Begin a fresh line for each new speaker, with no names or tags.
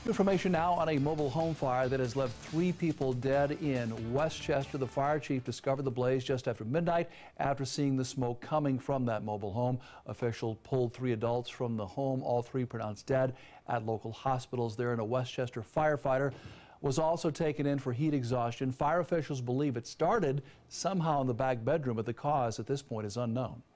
Information now on a mobile home fire that has left 3 people dead in Westchester. The fire chief discovered the blaze just after midnight after seeing the smoke coming from that mobile home. Officials pulled 3 adults from the home, all 3 pronounced dead at local hospitals there. In a Westchester firefighter was also taken in for heat exhaustion. Fire officials believe it started somehow in the back bedroom, but the cause at this point is unknown.